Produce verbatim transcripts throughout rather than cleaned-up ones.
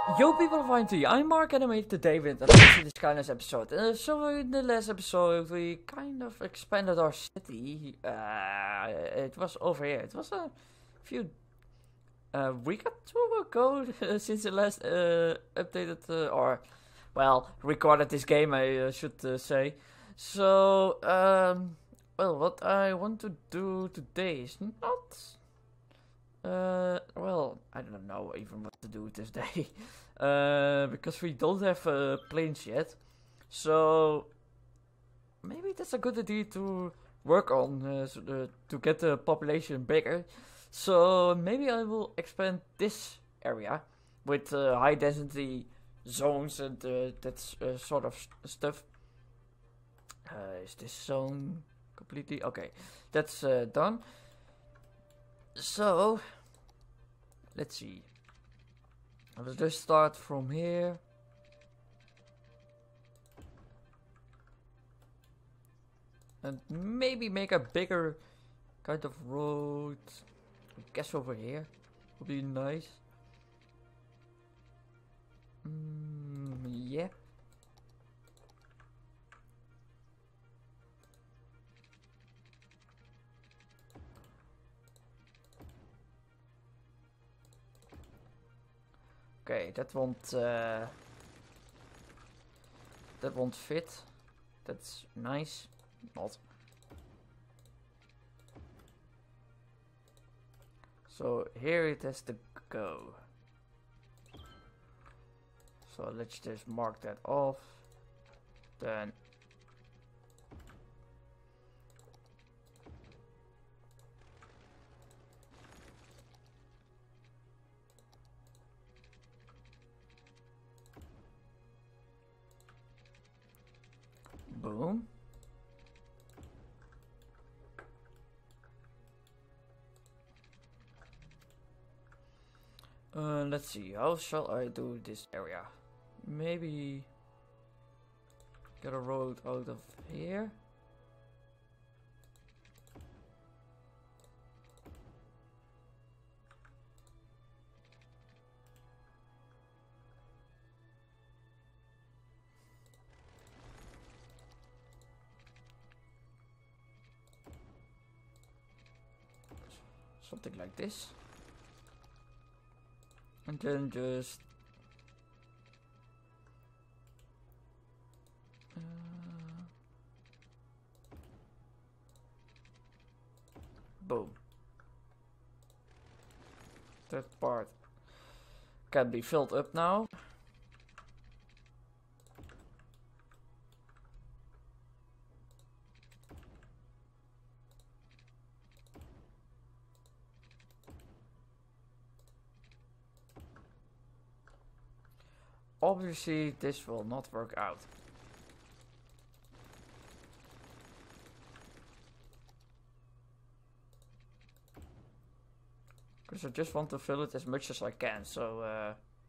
Yo people of I N T, I'm Mark and I'm here today with a this kindness episode. Uh, so in the last episode we kind of expanded our city. Uh, it was over here. It was a few uh, week or two ago since the last uh, updated uh, or well recorded this game. I uh, should uh, say. So um, well, what I want to do today is not. Uh, well, I don't know even what to do this day. uh, because we don't have uh, planes yet. So, maybe that's a good idea to work on uh, so the, to get the population bigger. So, maybe I will expand this area with uh, high density zones and uh, that uh, sort of st- stuff. Uh, is this zone completely? Okay, that's uh, done. So, let's see. Let's just start from here. And maybe make a bigger kind of road. I guess over here would be nice. Mm, yeah. Okay, that won't uh, that won't fit. That's nice. Not. So here it has to go. So let's just mark that off. Then boom. Uh, let's see, how shall I do this area? Maybe get a road out of here. Something like this. And then just uh, boom. That part can be filled up now. Obviously this will not work out. Because I just want to fill it as much as I can, so uh,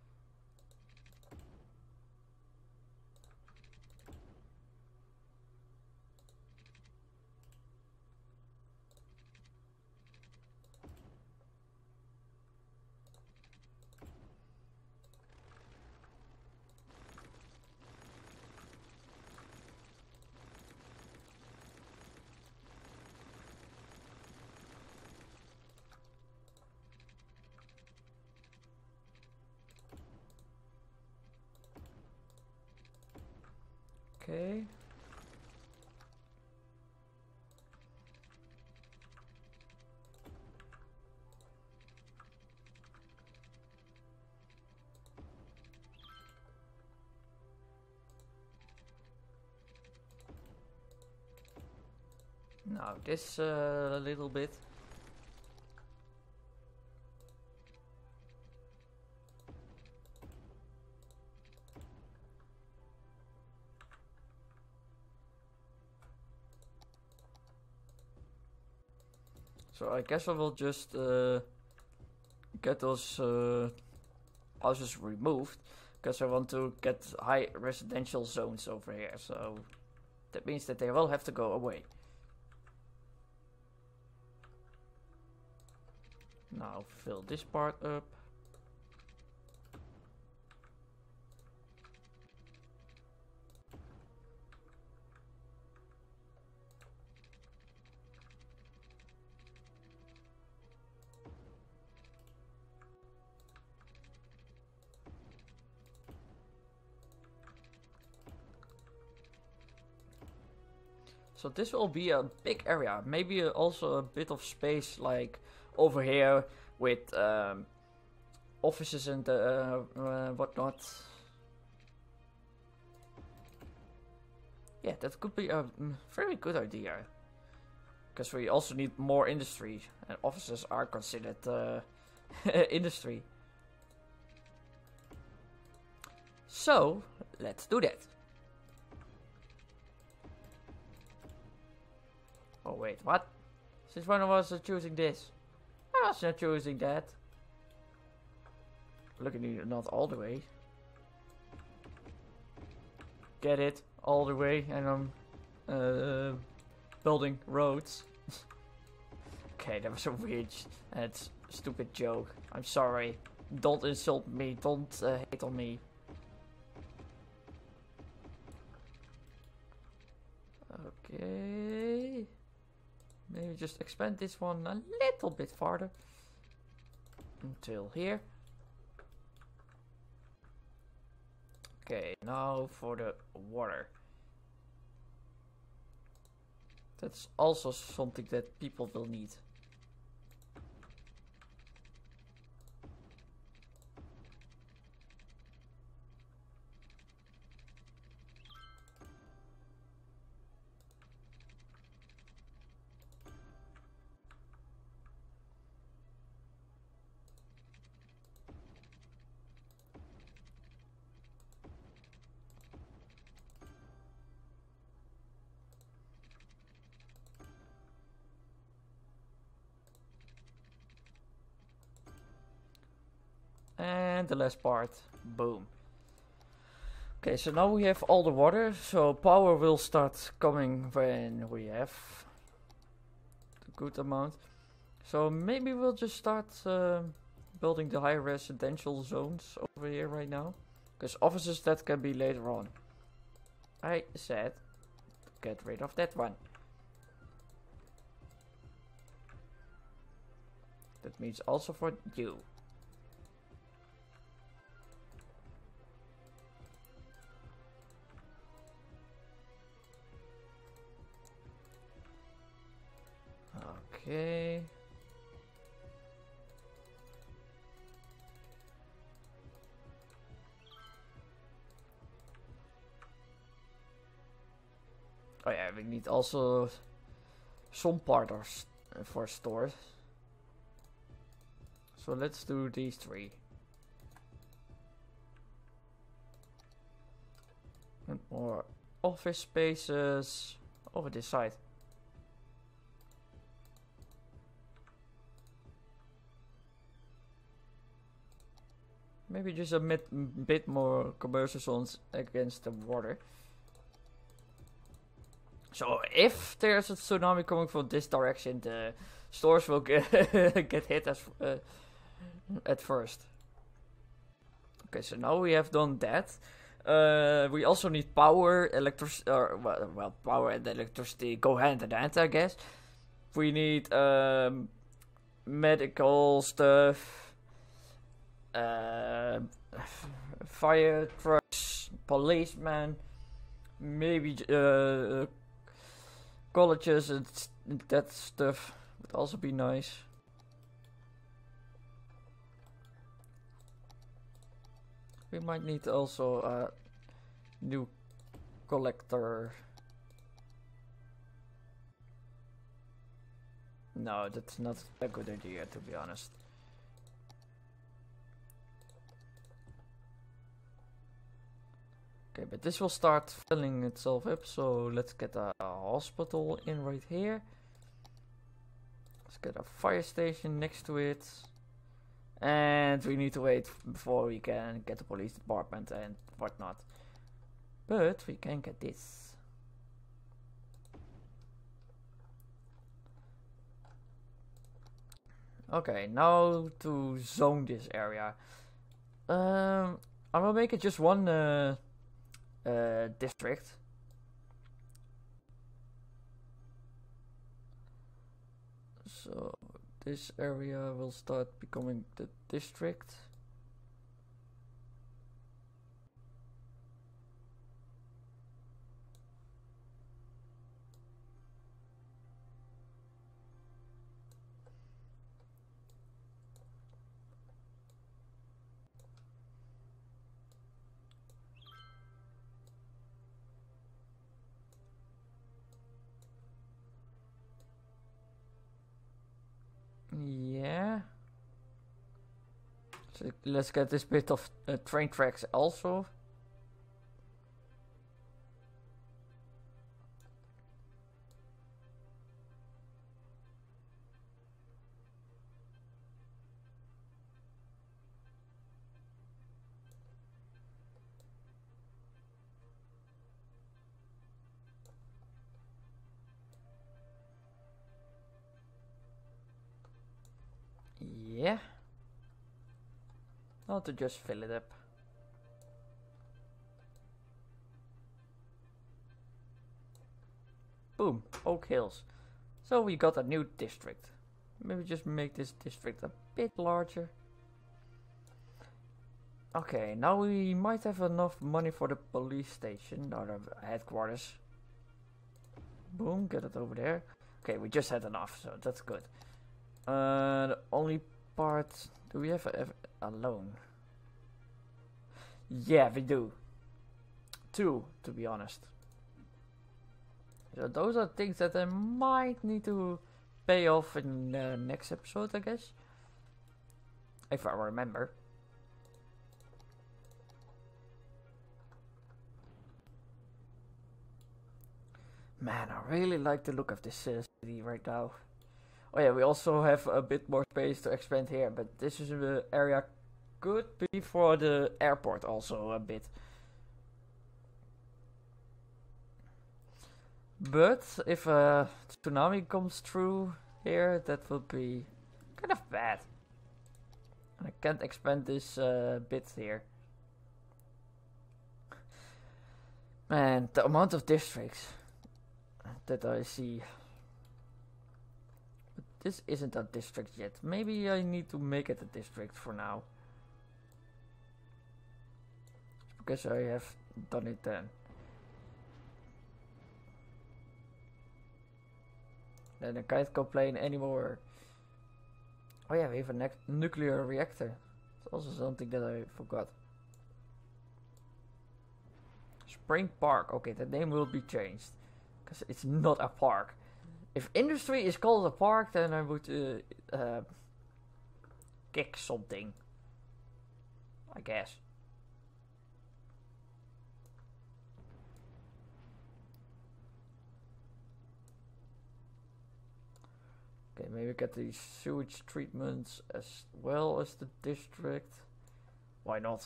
okay. Now this uh, a little bit. So I guess I will just uh, get those uh, houses removed. Because I want to get high residential zones over here. So that means that they will have to go away. Now fill this part up. So this will be a big area. Maybe also a bit of space like over here with um, offices and uh, uh, whatnot. Yeah, that could be a very good idea. Because we also need more industry. And offices are considered uh, industry. So, let's do that. Oh wait, what? Since when was I choosing this? I was not choosing that. Looking not all the way. Get it? All the way, and I'm uh, building roads. Okay, that was a weird and stupid joke. I'm sorry. Don't insult me. Don't uh, hate on me. Okay. Maybe just expand this one a little bit farther. Until here. Okay, now for the water. That's also something that people will need. And the last part, boom. Okay, so now we have all the water, so power will start coming when we have a good amount. So maybe we'll just start uh, building the high residential zones over here right now. Because offices, that can be later on. I said, get rid of that one. That means also for you. Okay. Oh yeah, we need also some partners for stores. So let's do these three. And more office spaces over this side. Maybe just a bit, bit more commercial zones against the water. So if there's a tsunami coming from this direction, the stores will get, get hit as, uh, at first. Okay, so now we have done that. Uh, we also need power, electricity, or well, well, power and electricity go hand in hand, I guess. We need um, medical stuff. Uh, fire trucks, policemen, maybe uh, colleges and that stuff would also be nice. We might need also a new collector. No, that's not a good idea, to be honest. Okay, but this will start filling itself up, so let's get a, a hospital in right here. Let's get a fire station next to it. And we need to wait before we can get the police department and whatnot. But we can get this. Okay, now to zone this area. Um, I will make it just one uh, uh, district. So this area will start becoming the district. So let's get this bit of uh, train tracks also. Yeah. Not to just fill it up. Boom, Oak Hills. So we got a new district. Maybe just make this district a bit larger. Okay, now we might have enough money for the police station, or the headquarters. Boom, get it over there. Okay, we just had enough, so that's good. Uh, the only part... Do we have a, a loan? Yeah, we do. Two, to be honest. So those are things that I might need to pay off in the next episode, I guess. If I remember. Man, I really like the look of this uh, city right now. Oh yeah, we also have a bit more space to expand here, but this is an area could be for the airport also a bit. But if a tsunami comes through here, that will be kind of bad. I can't expand this uh, bit here. Man, the amount of districts that I see. But this isn't a district yet. Maybe I need to make it a district for now. Because I have done it then. Then I can't complain anymore. Oh yeah, we have a nuclear reactor. It's also something that I forgot. Spring Park. Okay, the name will be changed. Because it's not a park. If industry is called a park, then I would uh, uh, kick something. I guess. Okay, maybe get the sewage treatments as well as the district. Why not?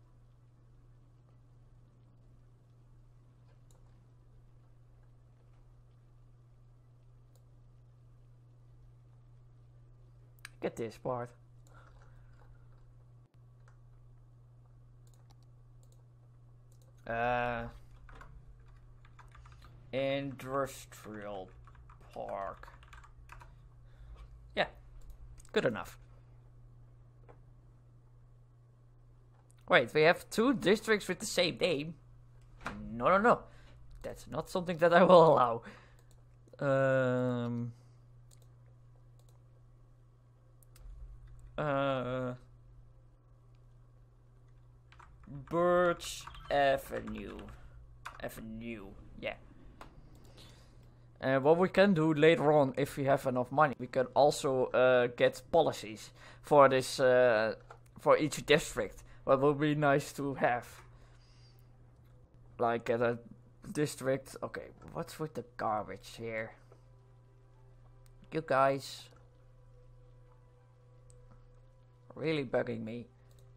Get this part. Uh, industrial park. Yeah, good enough. Wait, we have two districts with the same name? No, no, no. That's not something that I will allow. Um... Uh, Birch Avenue. Avenue, yeah. And what we can do later on, if we have enough money, we can also uh, get policies for this, uh, for each district. What would be nice to have. Like at a district. Okay, what's with the garbage here? You guys. Really bugging me.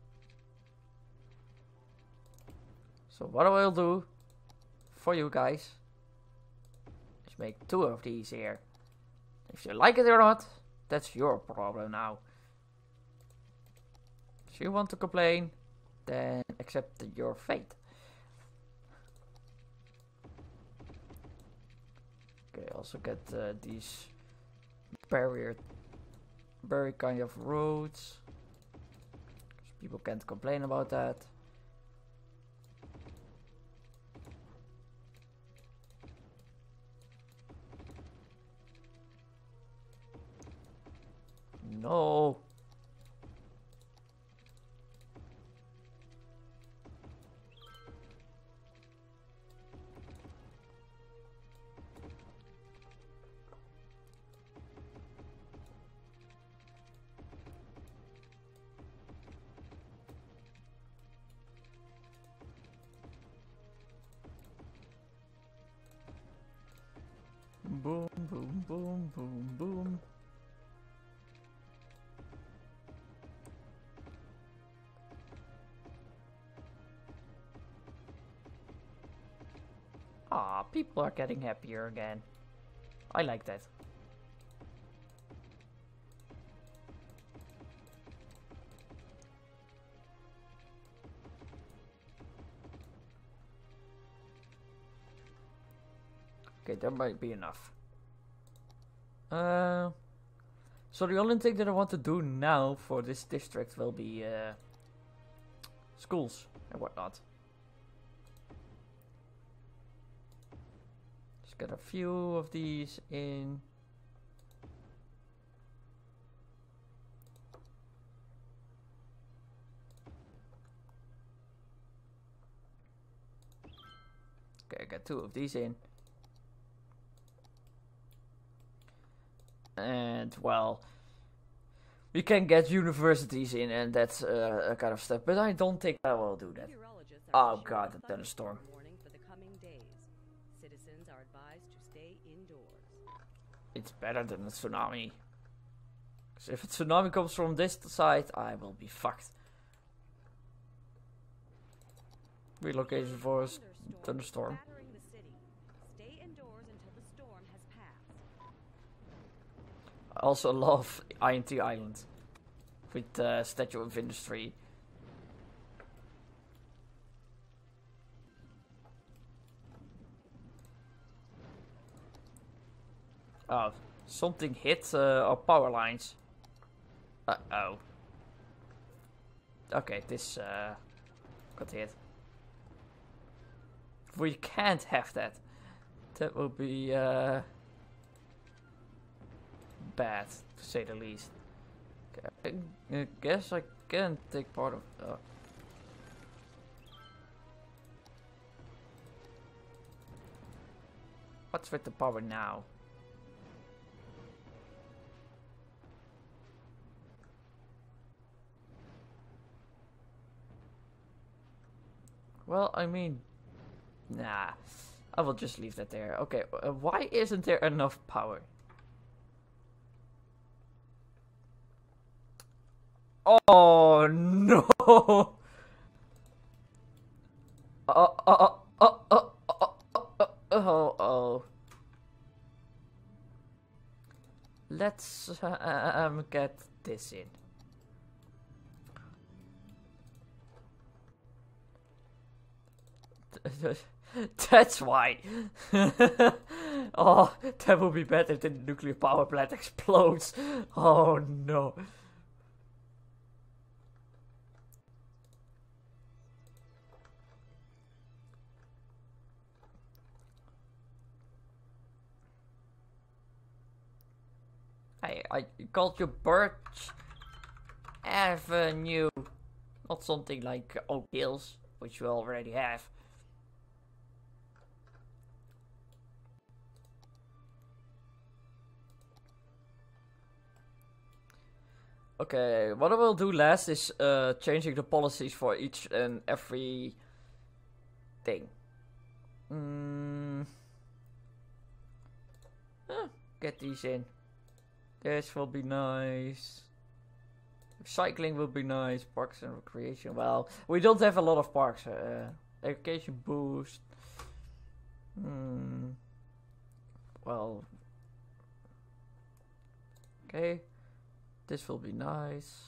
So what I will do for you guys is make two of these here. If you like it or not, that's your problem now. If you want to complain, then accept your fate. Okay, also get uh, these barrier, very kind of roads. People can't complain about that. No. boom, boom, boom, boom. Ah, people are getting happier again. I like that. Okay, that might be enough. Uh, so the only thing that I want to do now for this district will be uh, schools and whatnot. Just get a few of these in. Okay, I got two of these in. And, well, we can get universities in and that's uh, a kind of stuff, but I don't think I will do that. Oh god, a thunderstorm. Citizens are advised to stay indoors. It's better than a tsunami. Because if a tsunami comes from this side, I will be fucked. Relocation for a thunderstorm. I also love I N T Island with uh, Statue of Industry. Oh, something hit uh, our power lines. Uh oh. Okay, this uh, got hit. We can't have that. That will be uh, bad, to say the least. Okay, I guess I can take part of. Uh, what's with the power now? Well, I mean, nah, I will just leave that there. Okay, uh, why isn't there enough power? Oh no! Oh oh oh oh oh oh oh oh oh! Let's uh, um get this in. That's why. Oh, that would be better if the nuclear power plant explodes. Oh no. Hey, I called you Birch Avenue, not something like Oak Hills, which you already have. Okay, what I will do last is uh, changing the policies for each and every thing. Mm. Huh, get these in. This will be nice. Cycling will be nice. Parks and recreation. Well, we don't have a lot of parks. Uh, education boost. Hmm. Well. Okay. This will be nice.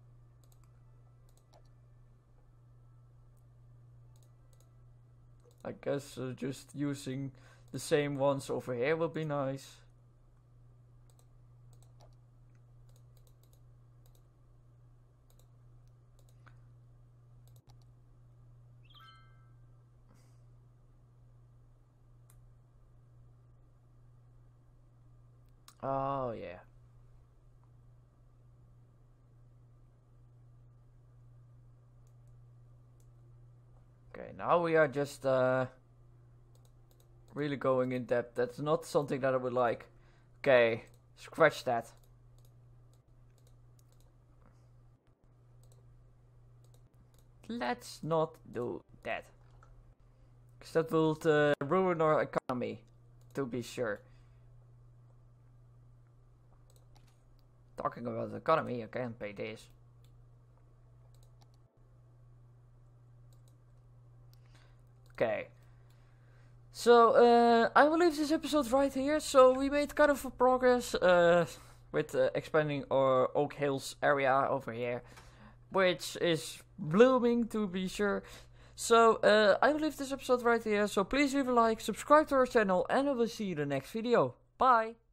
I guess uh, just using the same ones over here will be nice. Oh yeah. Okay, now we are just uh, really going in depth. That's not something that I would like. Okay, scratch that. Let's not do that. Because that will uh, ruin our economy, to be sure. talking about the economy, I can't pay this. Okay. So, uh, I will leave this episode right here. So, we made kind of a progress uh, with uh, expanding our Oak Hills area over here, which is blooming to be sure. So, uh, I will leave this episode right here. So, please leave a like, subscribe to our channel, and I will see you in the next video. Bye!